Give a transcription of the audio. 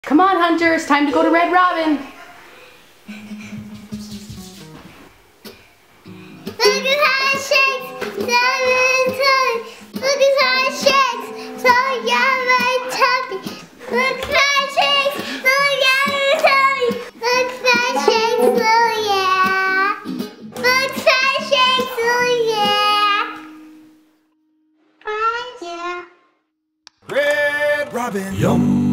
Come on, Hunter, it's time to go to Red Robin. Look at how it shakes, look at how it shakes, so yummy, tummy. Look how it shakes, so yummy, tummy. Look how it shakes, so yeah. Look how it shakes, so yeah. Yeah. Red Robin, yum.